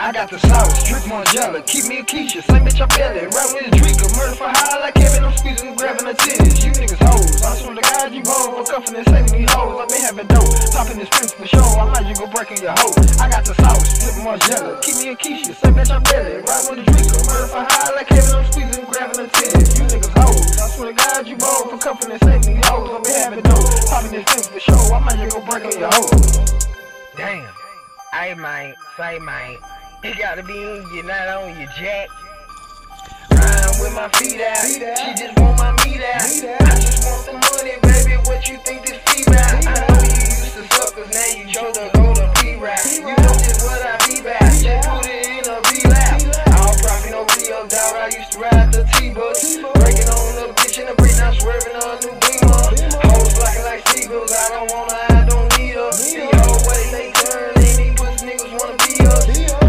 I got the sauce, drip Margiela, keep me a Keisha, same bitch I belly, right with a drinker, murder for high like Kevin, I'm squeezing and grabbing the titties, you niggas hoes, I swear to God you bold, for cuffing and saving these hoes, I been having dope, popping this prince for show, I might just go breaking your hoe, I got the sauce, drip Margiela, keep me a Keisha, same bitch I belly, right with a drinker, murder for high like Kevin, I'm squeezing and grabbing the titties, you niggas hoes, I swear to God you bold, for cuffing and saving these hoes, I been having dope, popping this prince for show, I might just go breaking your hoe. Damn, I might, say might. It gotta be on you, not on you, Jack. Riding with my feet out, she just want my meat out. I just want the money, baby, what you think this fee about? I know you used to suckers, now you chose to go to P-Rap. You know just what I be back, just put it in a relap. All profit, no Rio, dog, I used to ride the T-Bus. Breaking on the bitch in the break, now swerving on a new beamer. Hoes flocking like seagulls, I don't want her, I don't need her. The old way they turn, and these pussy niggas wanna be us.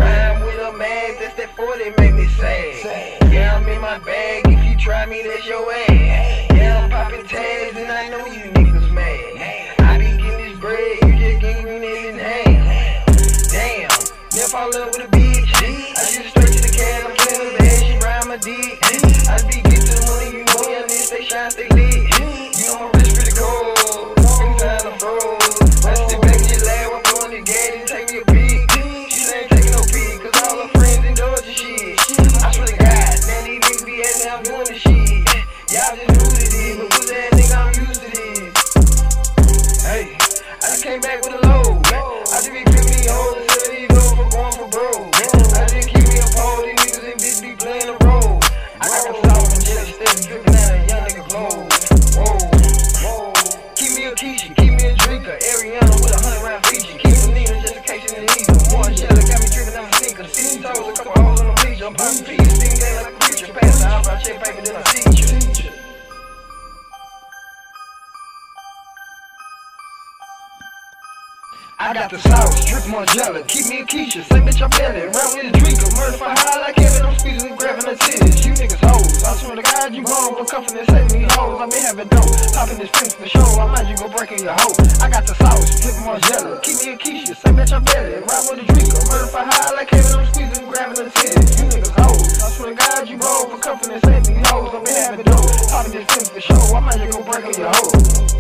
That's that 40 make me sad. Yeah, I'm in my bag, if you try me, that's your ass. Yeah, I'm popping tags, and I know you niggas mad. I be getting this bread, you just getting green in hand. Damn, never fall in love with a bitch. I just straight to the cat, I'm playing the bad, she ride my dick. I be getting to the money, you know, young niggas, they shine, stay lit. You know my wrist pretty cold, every time I'm froze. I sit back in your lab, I'm blowing the gas, and take me a peek. She ain't taking no peek, cause all her friends indulge the shit. I swear to God, man, these niggas be asking I'm doing the shit. Y'all just new to this, but with that nigga, I'm used to this. Hey, I just came back with a load. I just be picking me hoes instead of these doors for going for broke. I just keep me a pole, these niggas and bitches be playing a role. I got the sauce and jelly steady dripping out of young nigga clothes. Whoa, whoa. Keep me a Keisha, keep me a drinker. Ariana with 100 round feature. Keep me Nina just in case you need them. Margiela got me dripping out of sneakers. 16 toes, a couple holes on the bleach. I'm popping peas, sting game like a preacher. Pass the house, I check paper, then I see you. I got the sauce, drip Margiela, keep me a Keisha, same bitch I belly, right with a drinker, murder for high like Kevin, I'm squeezing and grabbing the titties, you niggas hoes, I swear to God you wrong, for cuffing and saving these hoes, I been having dope, popping this prince for show, I might just go breaking your hoe, I got the sauce, drip Margiela, keep me a Keisha, same bitch I belly, right with a drinker, murder for high like Kevin, I'm squeezing and grabbing the titties, you niggas hoes, I swear to God you wrong, for cuffing and saving these hoes, I been having dope, popping this prince for show, I might just go breaking your hoe.